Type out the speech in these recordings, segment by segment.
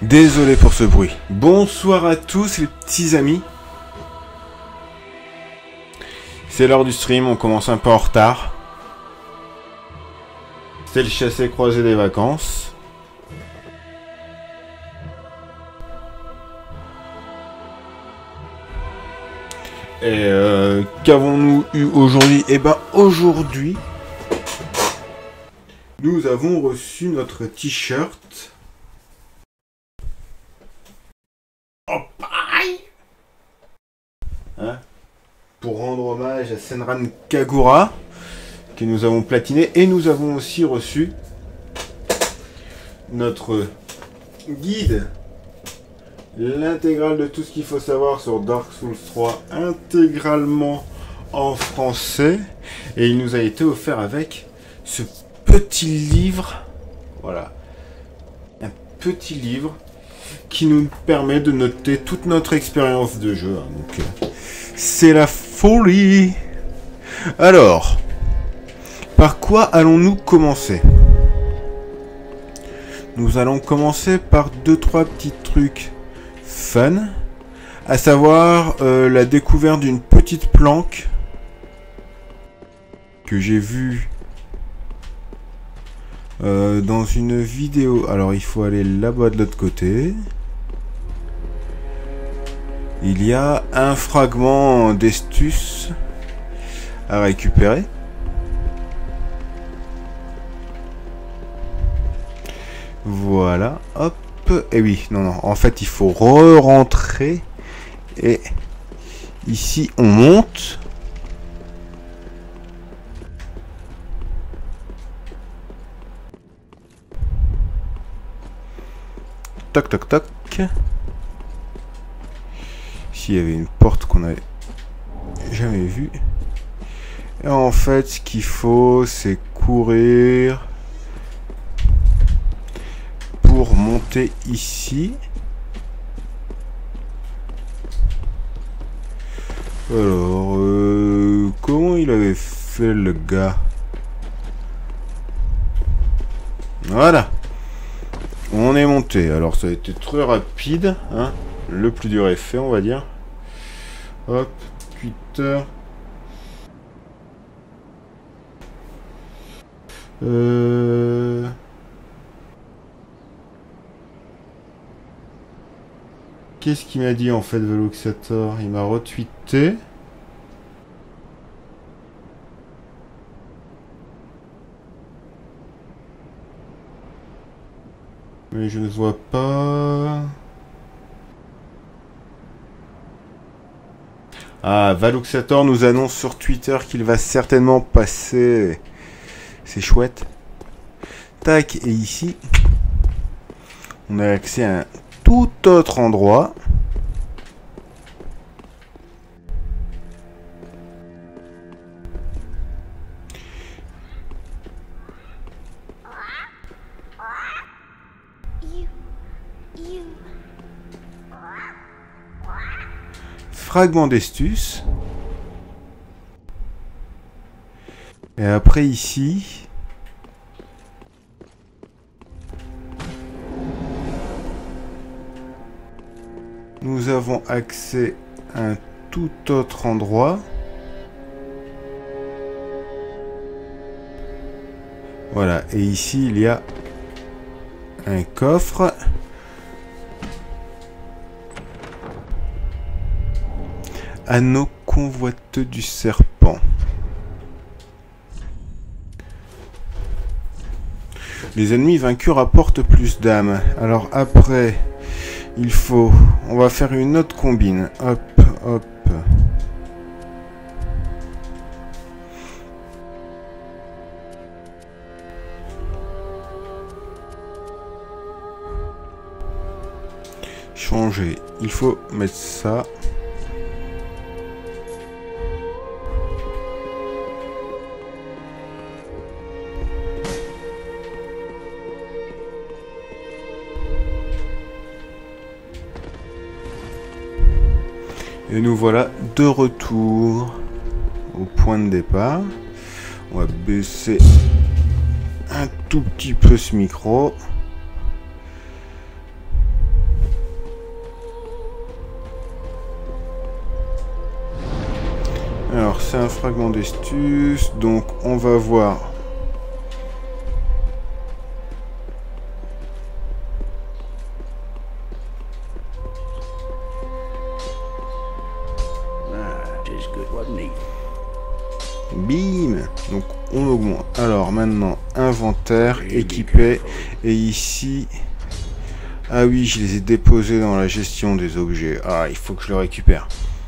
Désolé pour ce bruit. Bonsoir à tous les petits amis. C'est l'heure du stream, on commence un peu en retard. C'est le chassé-croisé des vacances. Et qu'avons-nous eu aujourd'hui? Eh ben aujourd'hui, nous avons reçu notre t-shirt. Hein, pour rendre hommage à Senran Kagura, que nous avons platiné. Et nous avons aussi reçu notre guide, l'intégrale de tout ce qu'il faut savoir sur Dark Souls 3, intégralement en français. Et il nous a été offert avec ce petit livre. Voilà. Un petit livre qui nous permet de noter toute notre expérience de jeu. Donc, c'est la folie. Alors, par quoi allons-nous commencer? Nous allons commencer par 2-3 petits trucs fun, à savoir la découverte d'une petite planque que j'ai vue dans une vidéo. Alors il faut aller là-bas de l'autre côté. Il y a un fragment d'Estus à récupérer. Voilà, hop. Et oui, non, en fait, il faut re-rentrer. Et ici, on monte. Toc, toc, toc. Ici, il y avait une porte qu'on n'avait jamais vue. Et en fait, ce qu'il faut, c'est courir pour monter ici. Alors, comment il avait fait le gars? Voilà. On est monté. Alors, ça a été très rapide, hein. Le plus dur est fait, on va dire. Hop, Twitter. Qu'est-ce qu'il m'a dit en fait, Veluxator? Il m'a retweeté. Mais je ne vois pas. Ah, Veluxator nous annonce sur Twitter qu'il va certainement passer. C'est chouette. Tac, et ici, on a accès à un tout autre endroit. Fragment d'Estus. Et après ici, nous avons accès à un tout autre endroit. Voilà, et ici il y a un coffre. Anneau convoiteux du serpent. Les ennemis vaincus rapportent plus d'âme. Alors après, on va faire une autre combine. Hop, hop. Changer. Il faut mettre ça. Et nous voilà de retour au point de départ. On va baisser un tout petit peu ce micro. c'est un fragment d'estus. Donc on va voir. Bim. Donc on augmente. Alors maintenant, inventaire, équipé. Et ici... Ah oui, je les ai déposés dans la gestion des objets. Ah, il faut que je le récupère.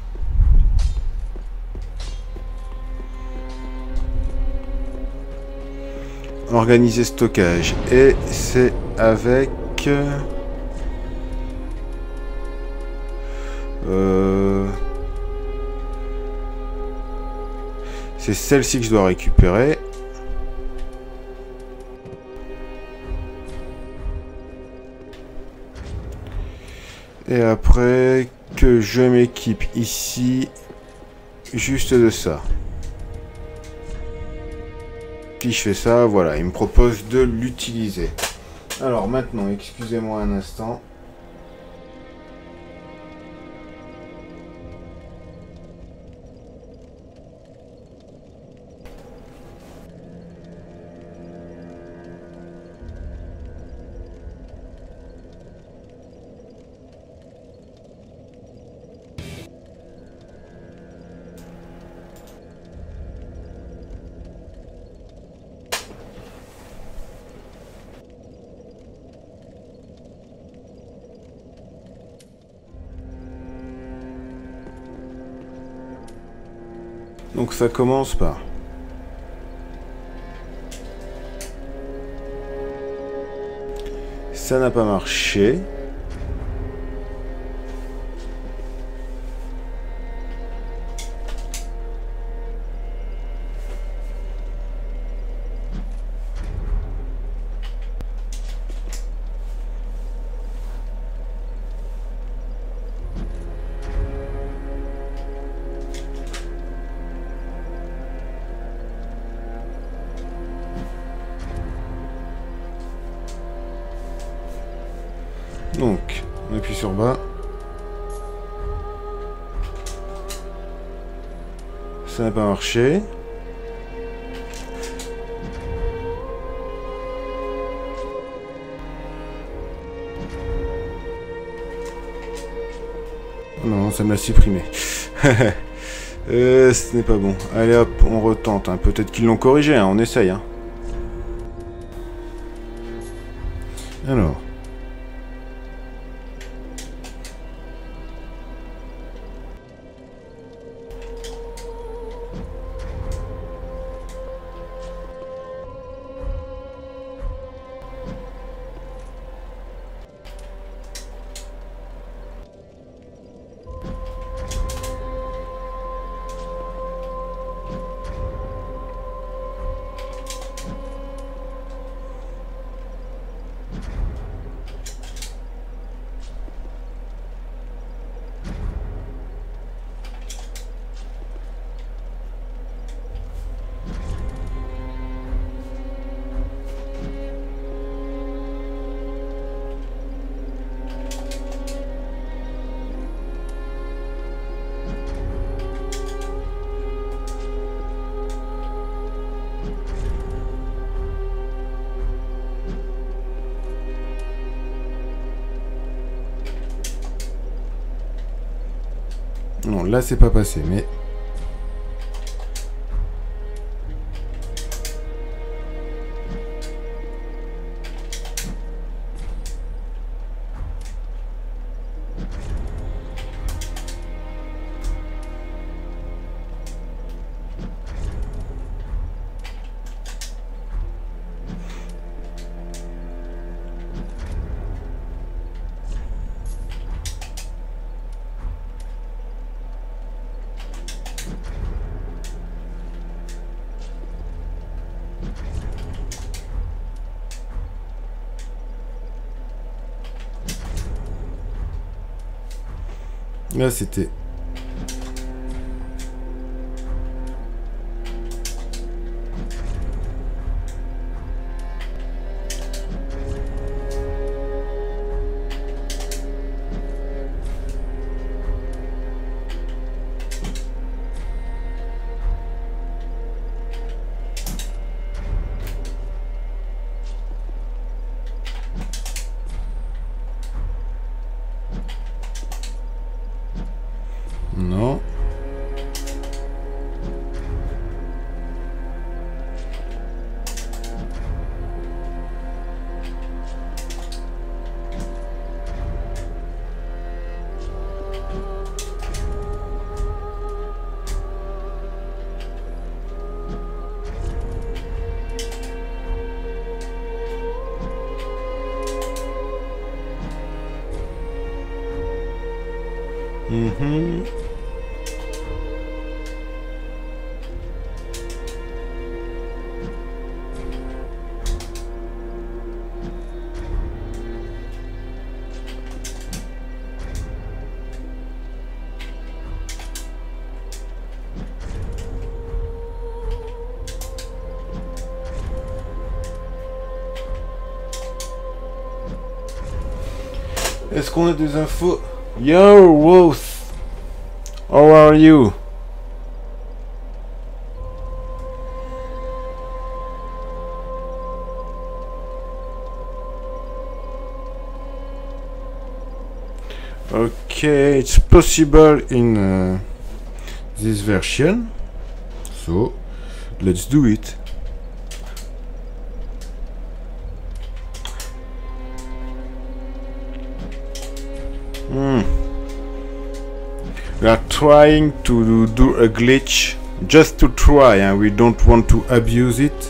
Organiser stockage. Et c'est avec... C'est celle-ci que je dois récupérer. Et après que je m'équipe ici, juste de ça. Si je fais ça, voilà, il me propose de l'utiliser. Alors maintenant, excusez-moi un instant. Donc ça commence par... Ça n'a pas marché. Donc, on appuie sur bas. Ça n'a pas marché. Non, ça me l'a supprimé. Ce n'est pas bon. Allez hop, on retente. Hein. Peut-être qu'ils l'ont corrigé, hein. On essaye. Hein. Alors. Non, là c'est pas passé, mais... Là c'était... Non. Est-ce qu'on a des infos? Yo, Wolf! How are you? Okay, it's possible in this version, so let's do it. We are trying to do a glitch just to try, and we don't want to abuse it.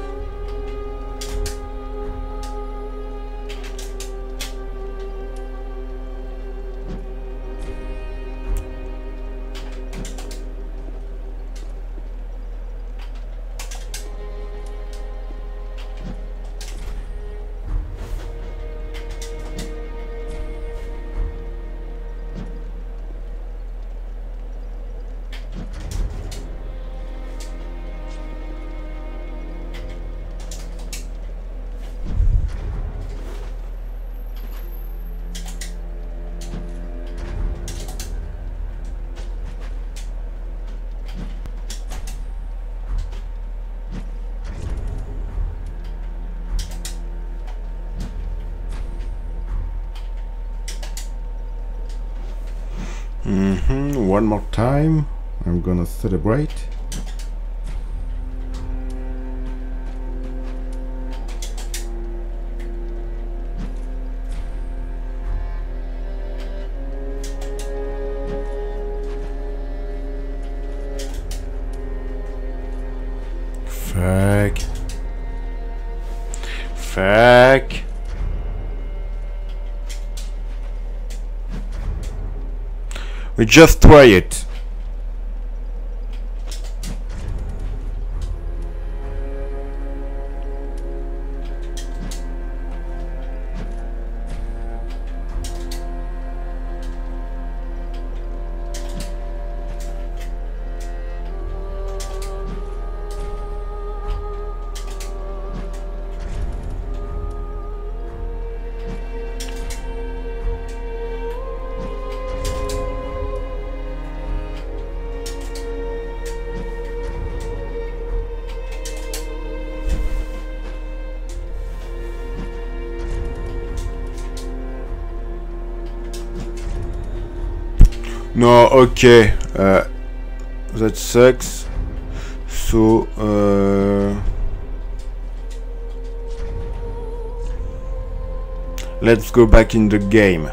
One more time, I'm gonna celebrate. Fuck. Fuck. We just try it. No, okay, that sucks. So, let's go back in the game.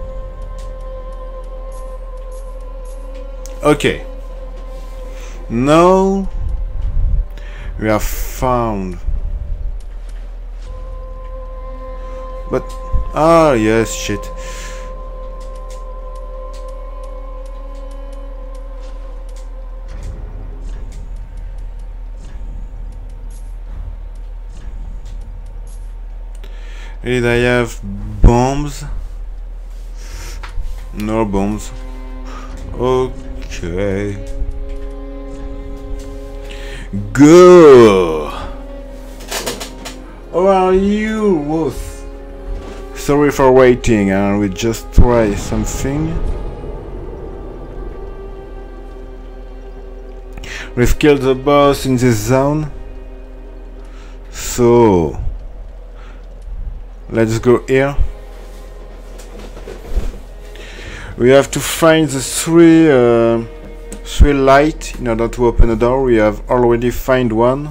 Okay. Now we have found. But yes, shit. Did I have bombs? No bombs. Okay. Go. How are you, Wolf? Sorry for waiting, and we just try something. We've killed the boss in this zone. So let's go here. We have to find the three light in order to open the door. We have already found one.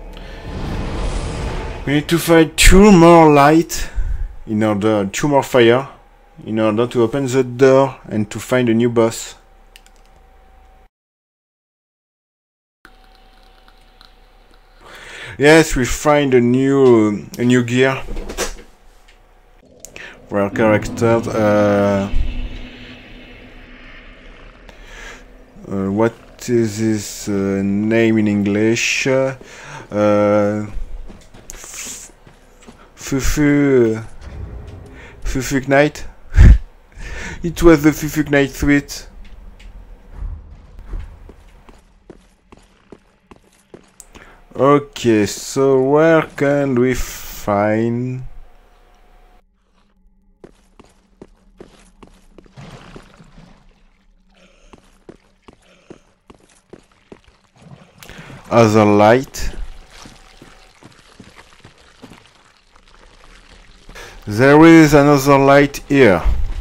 We need to find 2 more light in order, 2 more fire in order to open the door and to find a new boss. Yes, we find a new gear for our characters. What is his name in English? Fufu Knight. It was the Fufu Knight suite. Okay, so where can we find other light? There is another light here.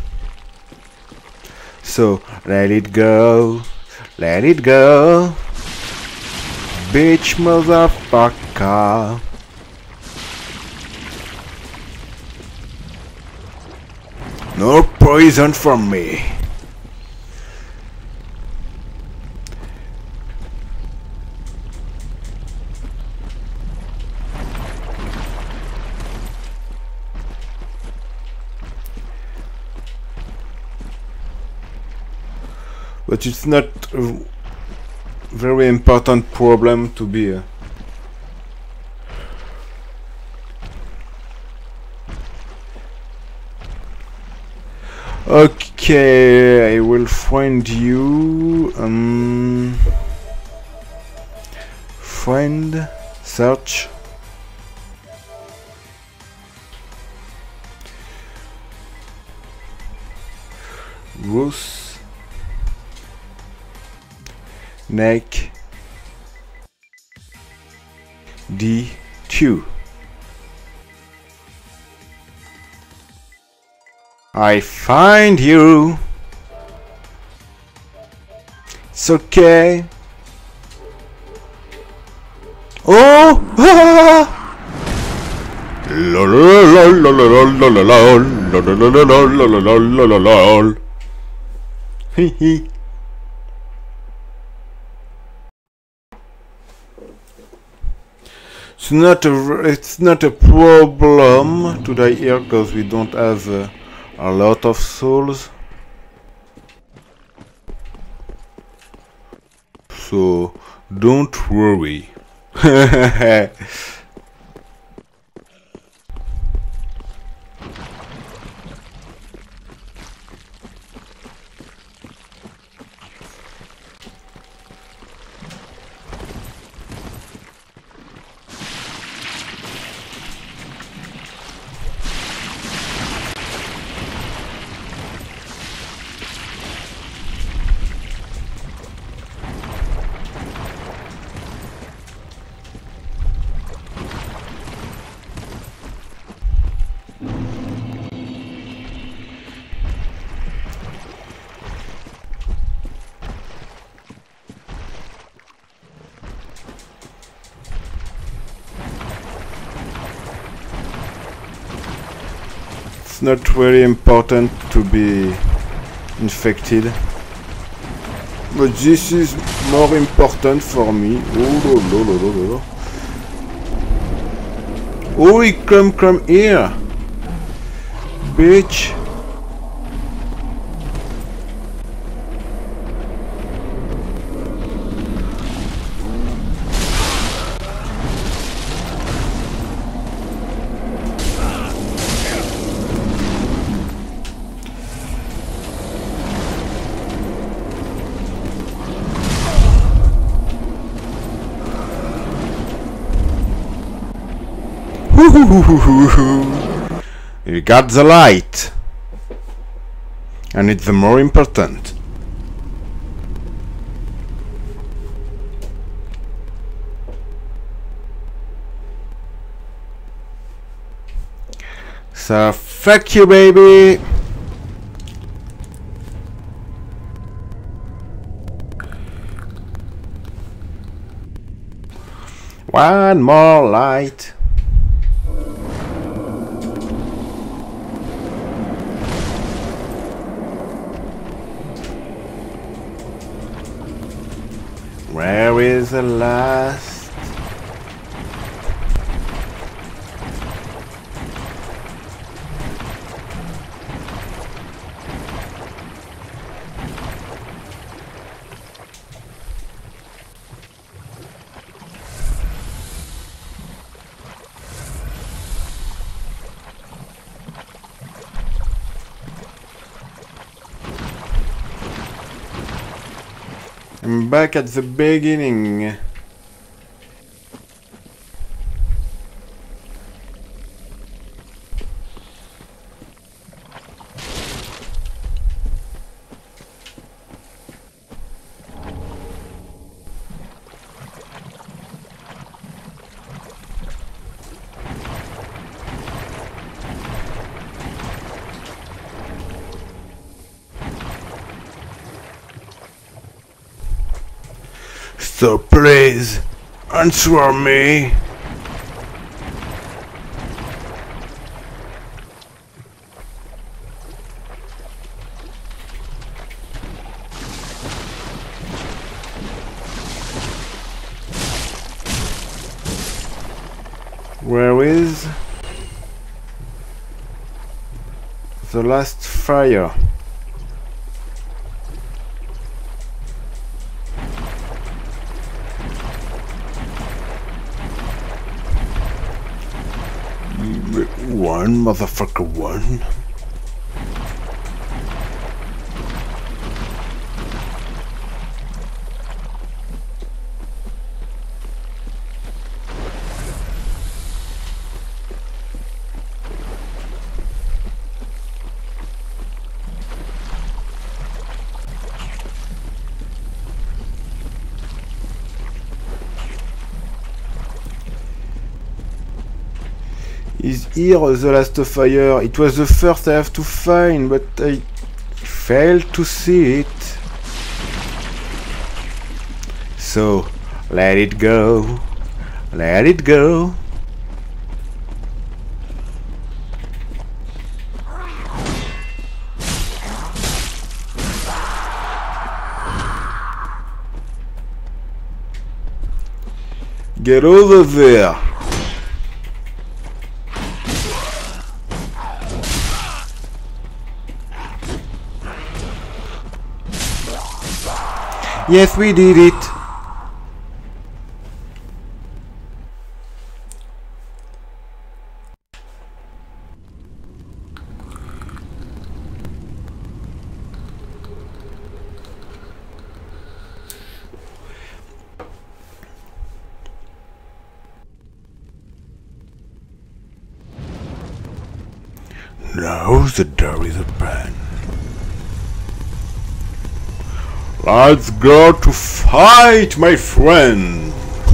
So let it go, bitch motherfucker. No poison from me. But it's not a very important problem to be. Okay, I will find you. Find, search. Ruth. Neck D2. I find you. It's okay. Oh! Lol. Hee. It's not a problem to die here because we don't have a lot of souls. So don't worry. It's not very important to be infected, but this is more important for me. Oh, he come here, bitch. You got the light, and it's the more important. So fuck you, baby. One more light. Where is the last? I'm back at the beginning. So please, answer me. Where is the last fire? One, motherfucker, one. Is here the last fire? It was the first I have to find, but I failed to see it. So, let it go. Let it go. Get over there. Yes, we did it. Now the door is open. Let's go to fight, my friend!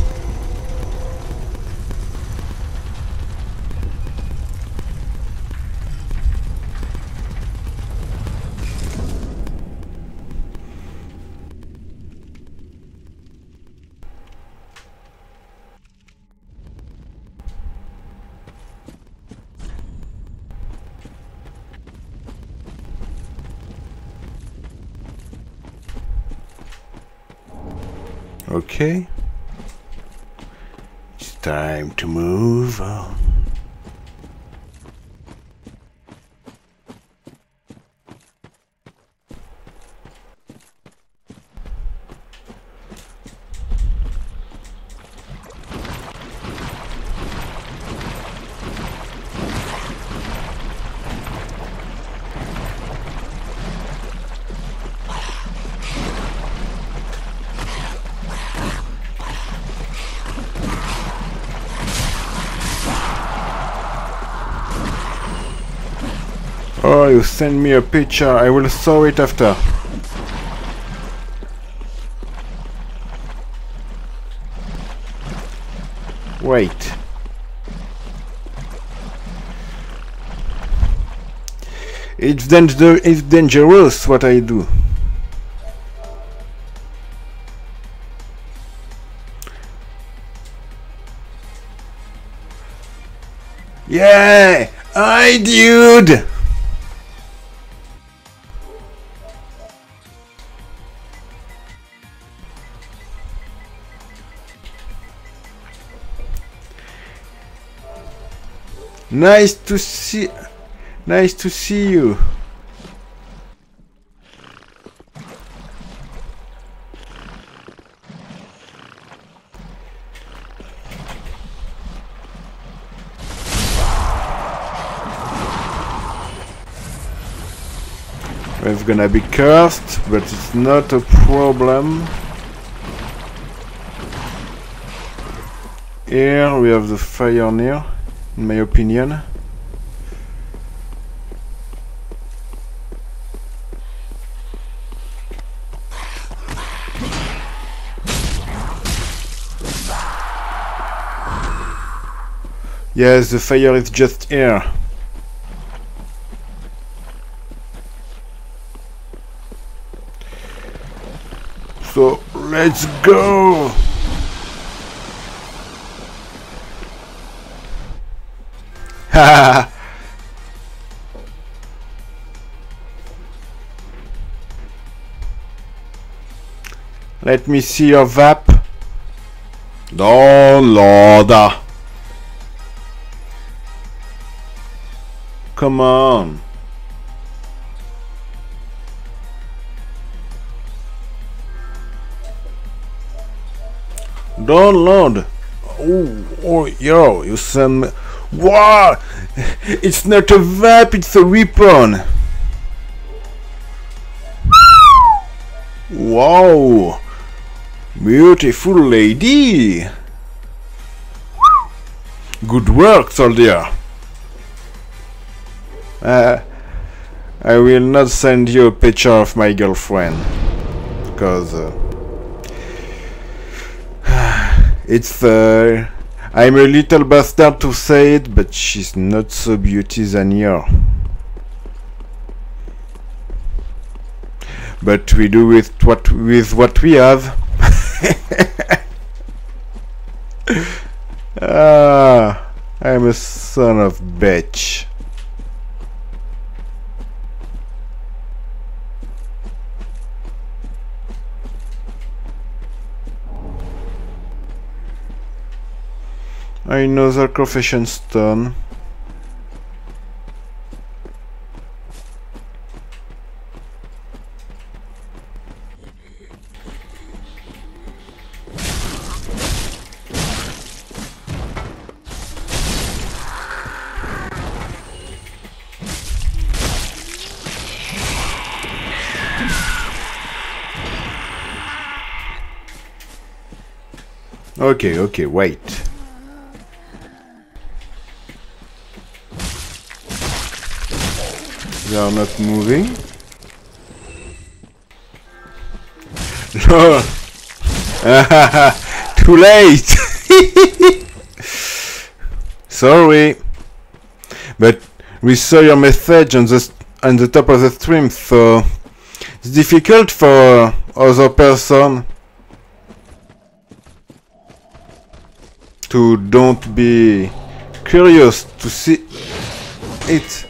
Okay, it's time to move on. Oh, you send me a picture, I will saw it after. Wait. It's dangerous what I do. Yeah! Hi, dude! Nice to see you. We're gonna be cursed, but it's not a problem. Here we have the fire near, in my opinion. Yes, the fire is just here. So let's go! Haha! Let me see your VAP. Oh Lord! Come on! Download. Oh, yo, you send me. Wow! It's not a VAP, it's a weapon. Wow! Beautiful lady. Good work, soldier. I will not send you a picture of my girlfriend, because it's I'm a little bastard to say it, but she's not so beauty than you. But we do with what we have. Ah, I'm a son of bitch. Another confession stone. Okay, wait. They are not moving. No. Too late. Sorry. But we saw your message on the top of the stream, so it's difficult for other person to don't be curious to see it.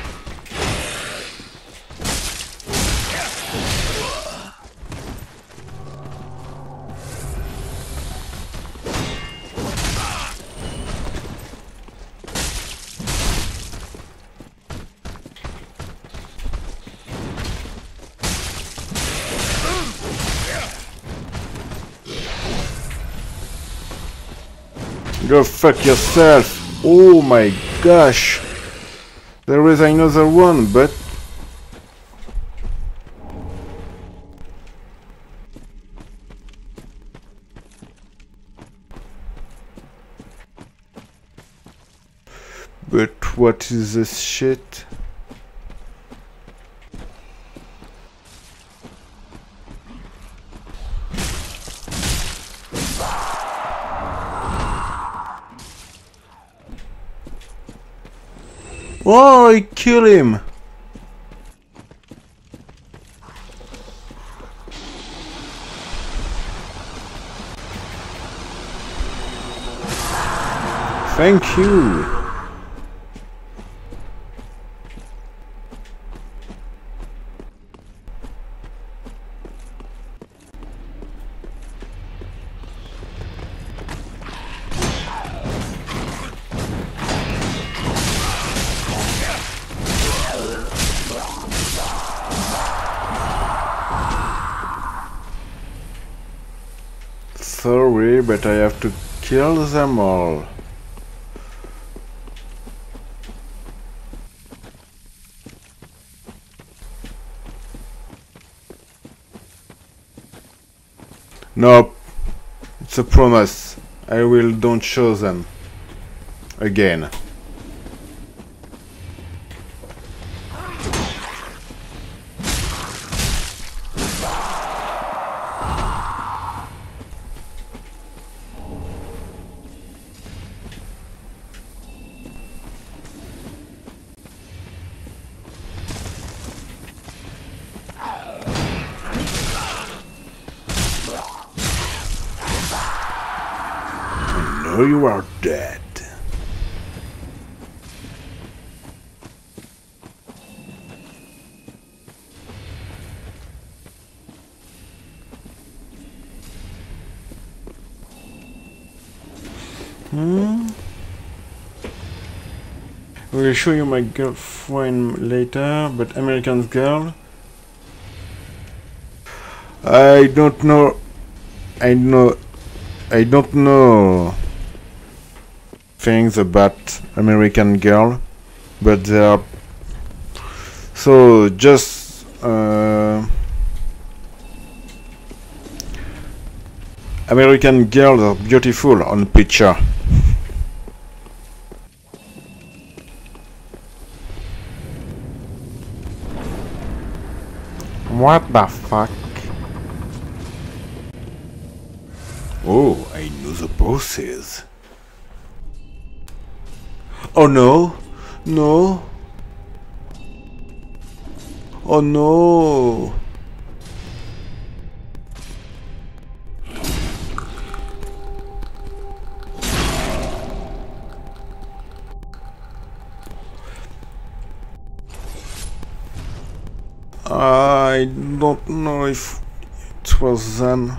Go fuck yourself. Oh my gosh. There is another one, but what is this shit? Oh, I kill him! Thank you! sorry, but I have to kill them all. Nope. It's a promise. I will don't show them. Again. Now you are dead. I will show you my girlfriend later, but American girl. I don't know. I don't know things about American Girl, but they are so just American girls are beautiful on picture. What the fuck? Oh, I know the bosses. Oh no! No! Oh no! I don't know if it was them.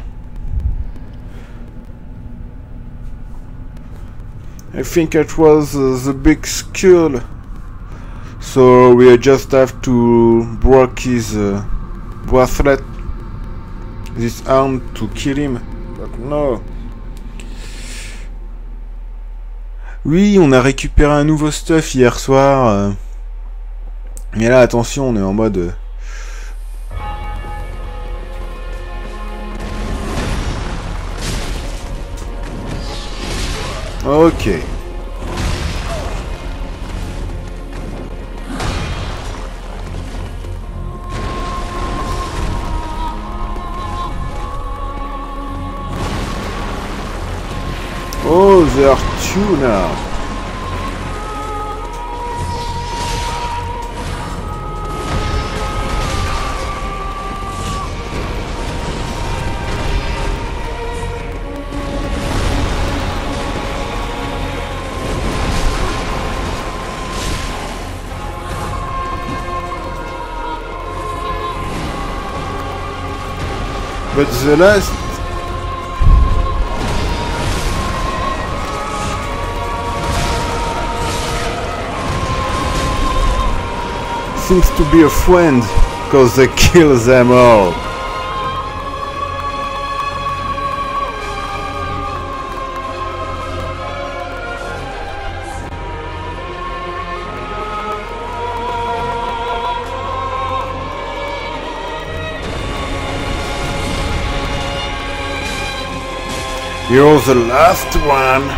I think it was the big skull. So we just have to break his bracelet, this arm, to kill him. But no. Oui, on a récupéré un nouveau stuff hier soir. Mais là, attention, on est en mode... Ok. Oh, they are two now. But the last... seems to be a friend, because they kill them all. You're the last one.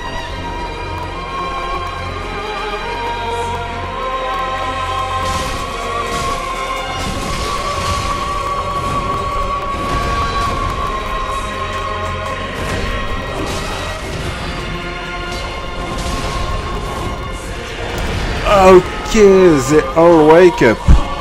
Okay, they all wake up.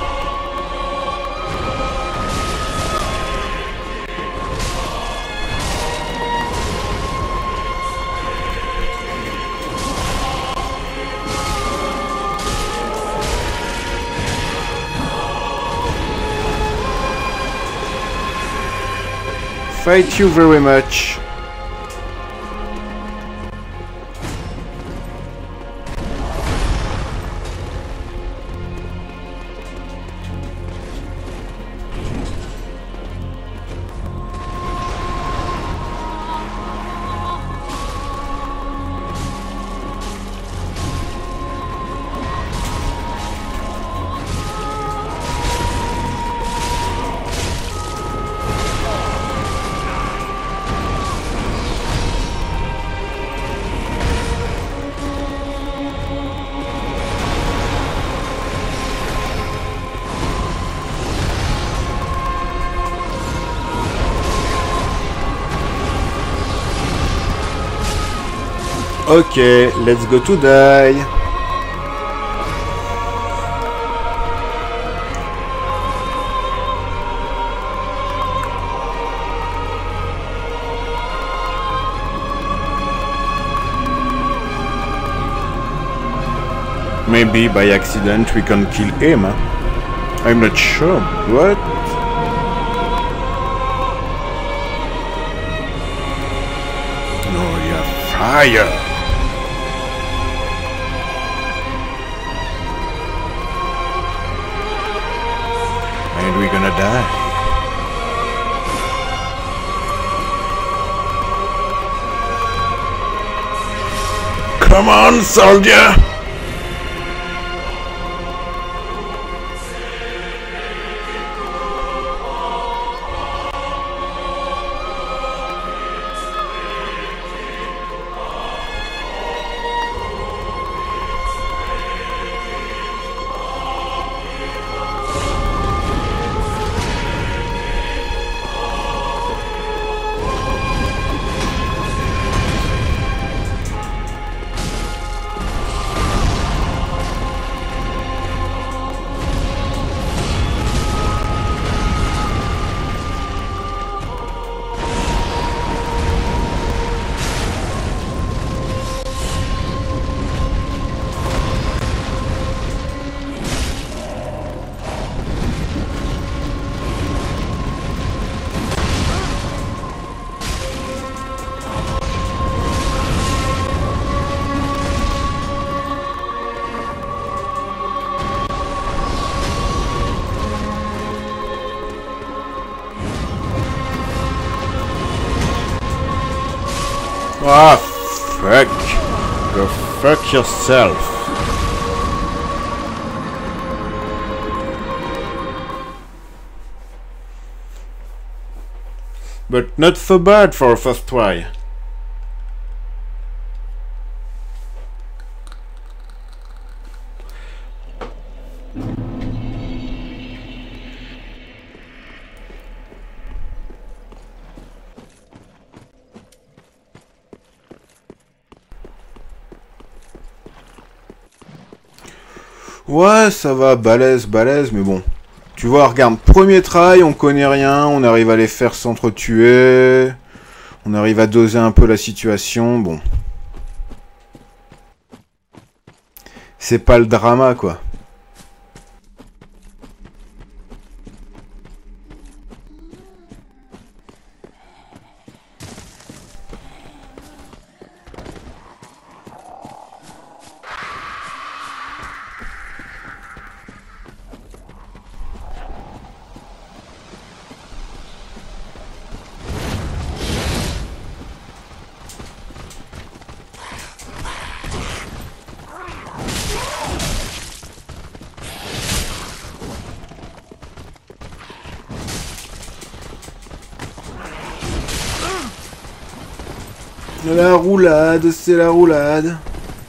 Thank you very much. Ok, let's go to die. Maybe by accident we can kill him. Huh? I'm not sure. What? No, you're fire. And we're gonna die. Come on, soldier! Ah, fuck. Go fuck yourself. But not so bad for a first try. Ouais, ça va, balèze, mais bon. Tu vois, regarde, premier try, on connaît rien, on arrive à les faire s'entretuer, on arrive à doser un peu la situation, bon. C'est pas le drama, quoi. La roulade, c'est la roulade.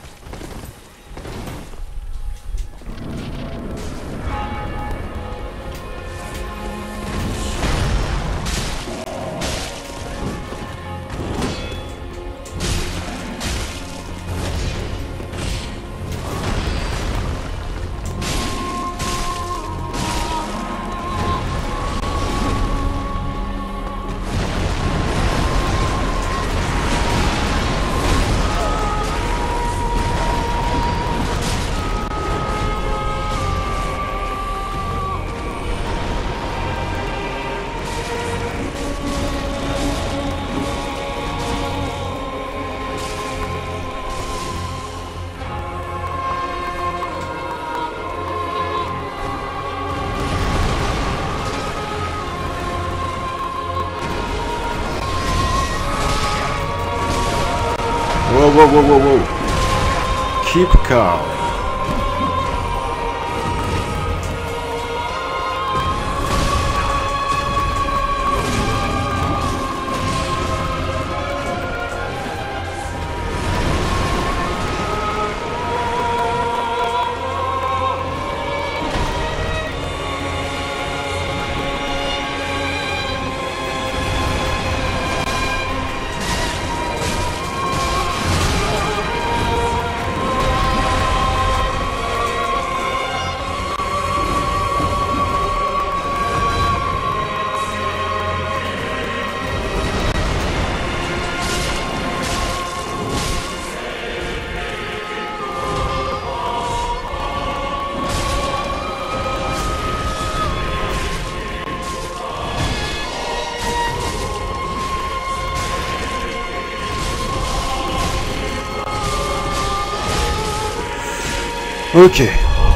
Whoa. Keep calm. Ok.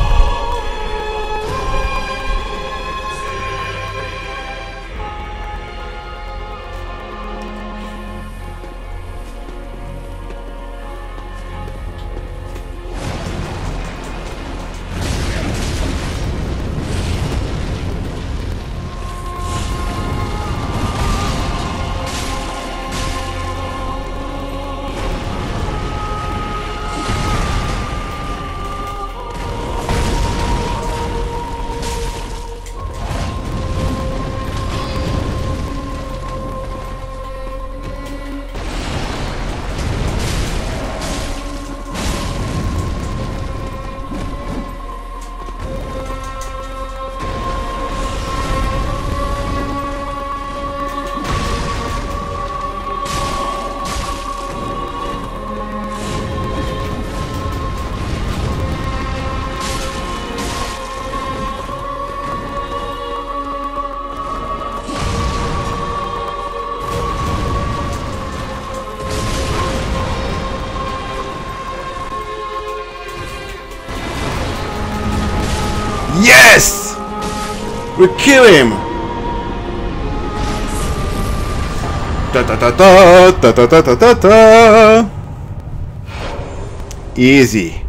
Yes! We kill him! Ta ta ta ta ta ta ta ta ta ta. Easy.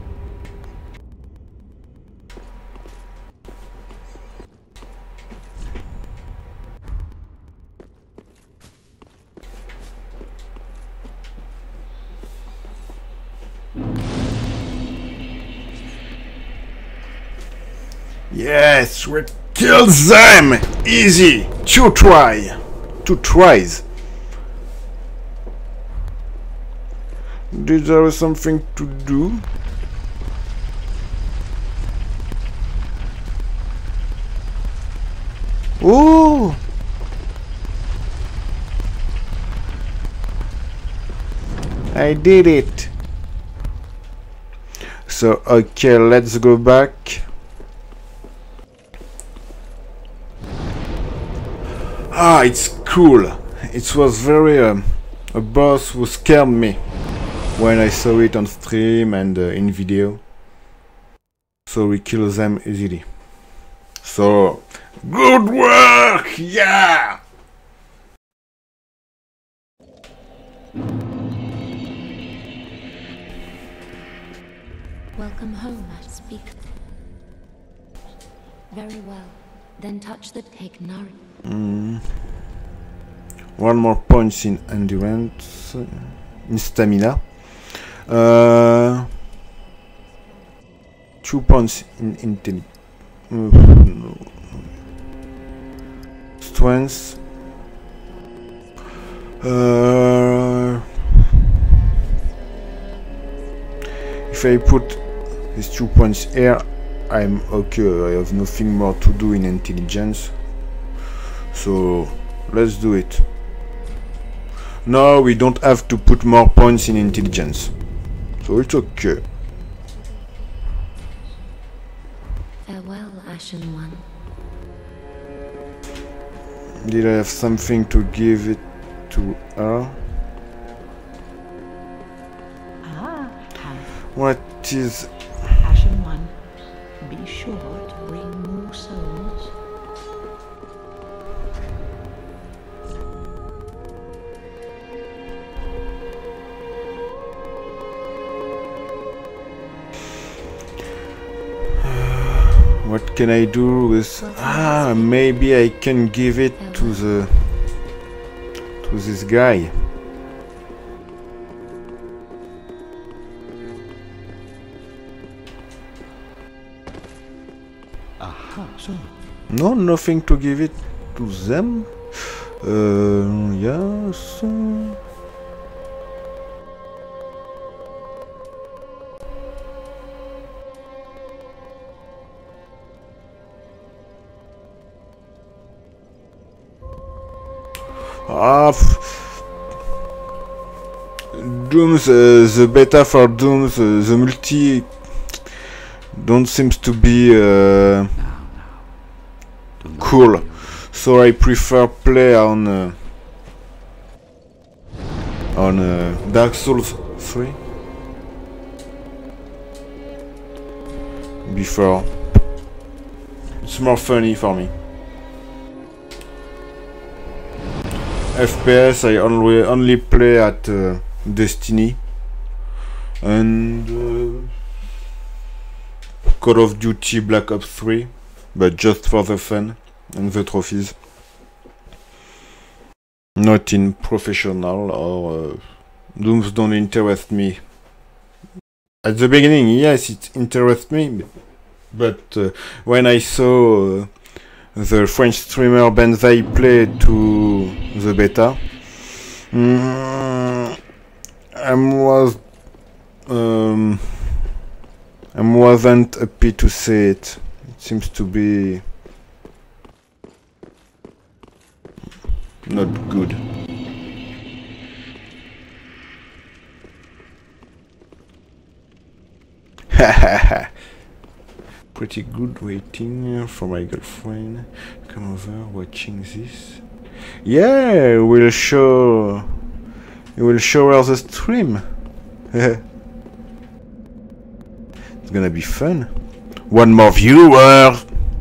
Yes, we killed them! Easy! Two tries. Did there was something to do? Oh! I did it! So, okay, let's go back. Ah, it's cool. It was very a boss who scared me when I saw it on stream and in video. So we kill them easily. So, good work! Yeah! Welcome home, I speak. Very well. Then touch the take Nari. One more point in endurance, in stamina. 2 points in intelligence. Strength. If I put these 2 points here, I'm okay. I have nothing more to do in intelligence. So let's do it. No, we don't have to put more points in intelligence. So it's okay. Farewell, Ashen One. Did I have something to give it to her? What is... Ashen One, be sure to bring more souls. What can I do with... Ah, maybe I can give it to this guy. No, nothing to give it to them. Yes. Dooms, the beta for Dooms, the multi don't seems to be cool, so I prefer play on Dark Souls 3. before. It's more funny for me. FPS I only play at Destiny and Call of Duty Black Ops 3, but just for the fun and the trophies. Not in professional or Dooms don't interest me. At the beginning, yes, it interests me, but when I saw the French streamer Benzaï play to the beta, I wasn't happy to say it. It seems to be not good. Pretty good waiting for my girlfriend. Come over watching this. Yeah, we'll show. You will show her the stream. It's gonna be fun. One more viewer.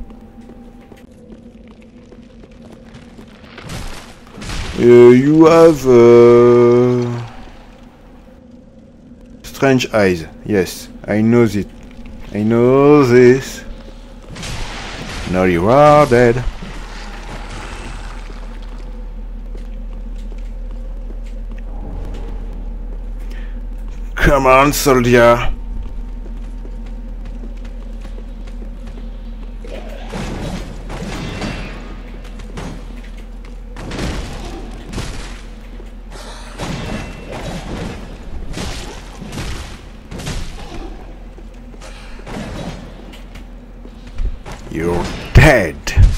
You have strange eyes. Yes, I know it. I know this. Now you are dead. Come on, soldier. You're dead.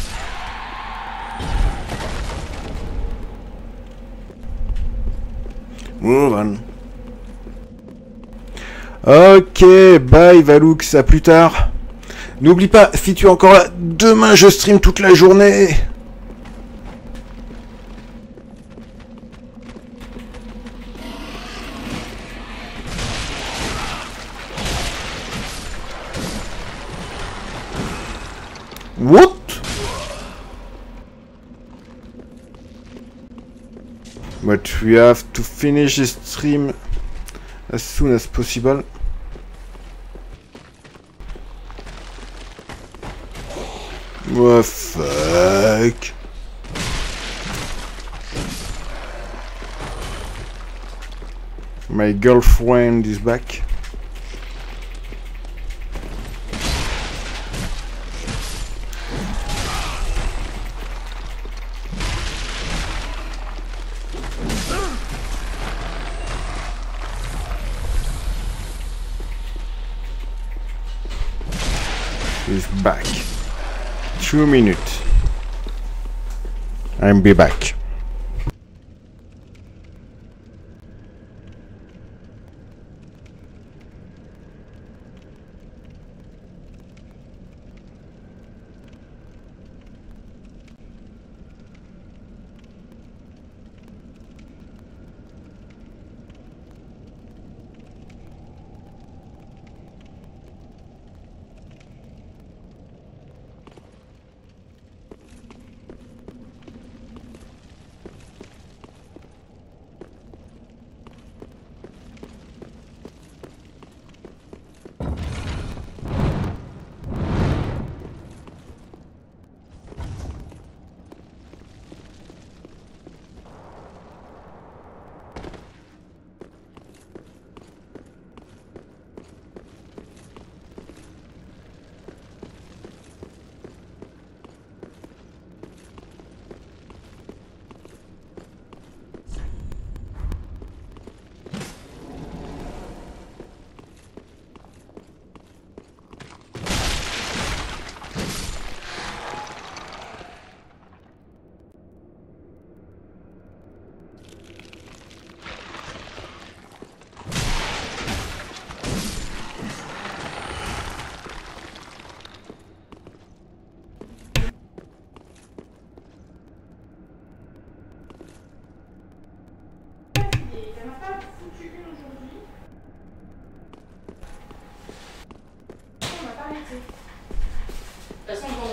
Move on. Ok, bye Valux, à plus tard. N'oublie pas, si tu es encore là, demain je stream toute la journée. What? But we have to finish this stream as soon as possible. What fuck? My girlfriend is back. Is back. 2 minutes. I'll be back.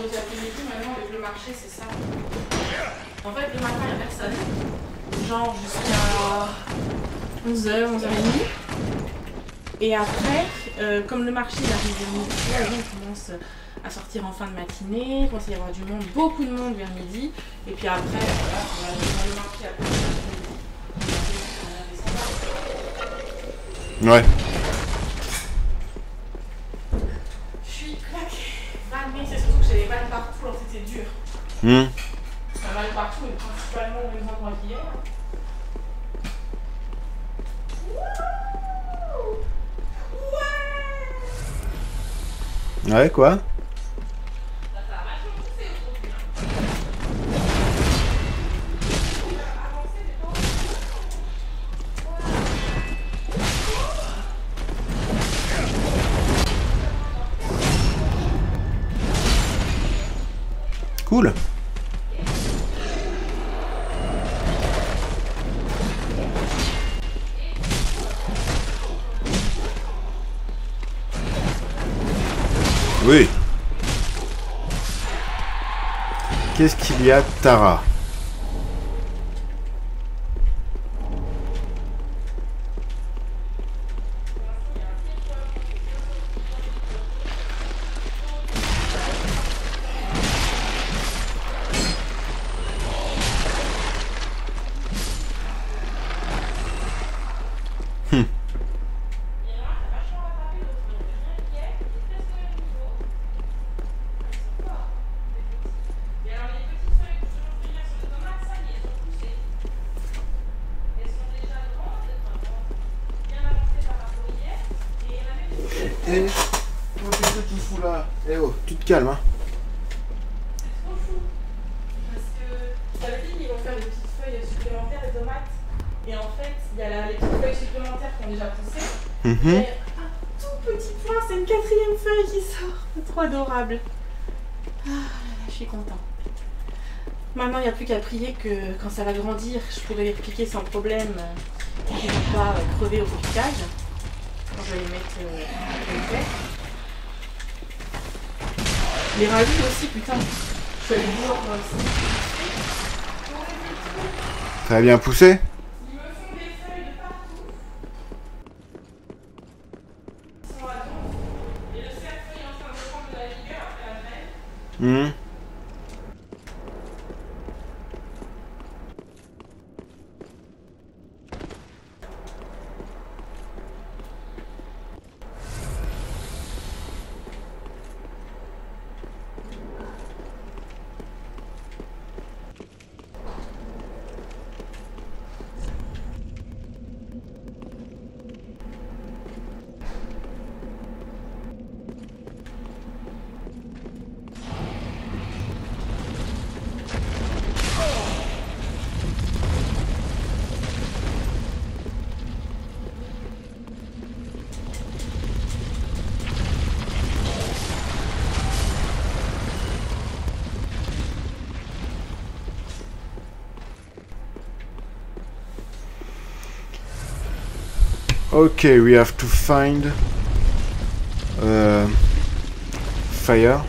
pause après-midi, maintenant avec le marché, c'est ça. En fait, le matin, il n'y a personne. Genre jusqu'à 11h, 11h30. Et après, comme le marché il arrive vers midi, les gens commencent à sortir en fin de matinée, il commence à y avoir du monde, beaucoup de monde vers midi. Et puis après, voilà, on va dans le marché après l'après-midi. Ouais. Je suis claquée. Mais c'est surtout que j'ai des balles partout, alors c'était dur. Ça mal partout, et principalement au même endroit qu'hier. Ouais, quoi? Cool. Oui. Qu'est-ce qu'il y a, Tara? Eh, oh, qu'est-ce que tu fous là? Eh oh, tu te calmes, hein. C'est trop fou. Parce que ça veut dire qu'ils vont faire des petites feuilles supplémentaires de tomates. Et en fait, il y a les petites feuilles supplémentaires qui ont déjà poussé. Et un tout petit point, c'est une 4e feuille qui sort. C'est trop adorable. Ah là là, je suis contente. Maintenant, il n'y a plus qu'à prier que quand ça va grandir, je pourrai les repiquer sans problème. Qu'ils ne vont pas crever au piquage. Quand je vais les mettre en fait. Les ravis aussi, putain. Je suis allée voir aussi. Ça a bien poussé? Ils me font des feuilles de partout. Ils sont à donf. Et le cercueil est en train de prendre de la vigueur après la grêle. Okay, we have to find fire.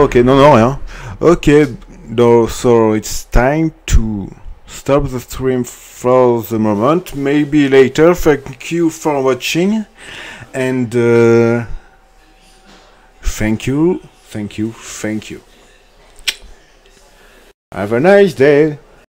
Ok, non, non, rien. Ok, so it's time to stop the stream for the moment. Maybe later. Thank you for watching. And thank you. Have a nice day.